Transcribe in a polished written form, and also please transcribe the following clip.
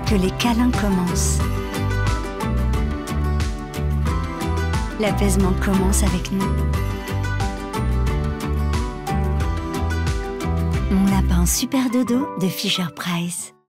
que les câlins commencent. L'apaisement commence avec nous. Mon lapin super dodo de Fisher-Price.